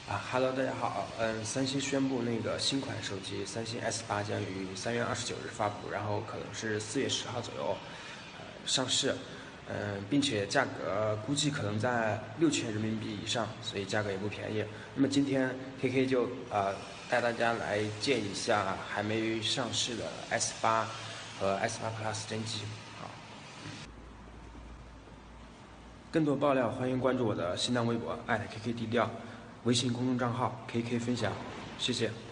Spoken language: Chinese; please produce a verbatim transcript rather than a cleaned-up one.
啊，Hello，大家好。嗯，三星宣布那个新款手机三星 S 八将于三月二十九日发布，然后可能是四月十号左右，呃，上市。嗯，并且价格估计可能在六千人民币以上，所以价格也不便宜。那么今天 K K 就呃带大家来见一下还没上市的 S 八和 S 八 Plus 真机。好，更多爆料欢迎关注我的新浪微博 K K 低调，微信公众账号 K K 分享，谢谢。